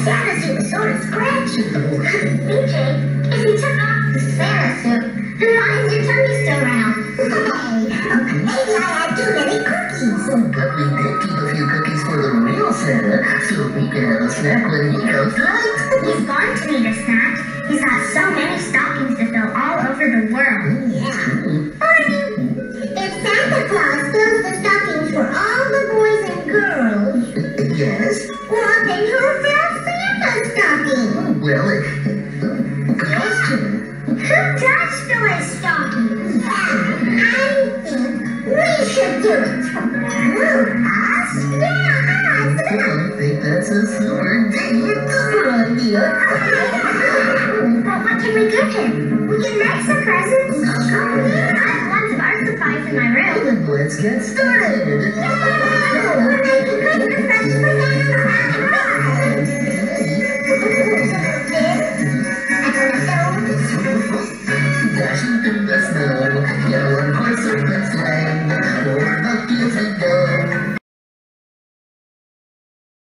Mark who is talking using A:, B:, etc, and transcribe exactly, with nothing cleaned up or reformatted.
A: Santa suit was sort of scratchy. B J, if you took off the Santa suit, why is your tummy still round? Hey, maybe I had too many cookies.
B: But we did keep a few cookies for the real Santa, so we can have a snack when he comes tonight.
A: He's going to need a snack. He's got so many stockings to fill all over the world.
B: Yeah.
A: Barney, if Santa Claus fills the stockings for all the boys and girls,
B: Yes?
A: well, then who fills Santa's stocking?
B: Well, uh, good question.
A: Who does fill his stocking? I think we should do it. Who, us? Yeah, us.
B: I think that's a super duper idea.
A: But what can we give him? We can make some presents. I have lots of art supplies in my room.
B: Then let's get started.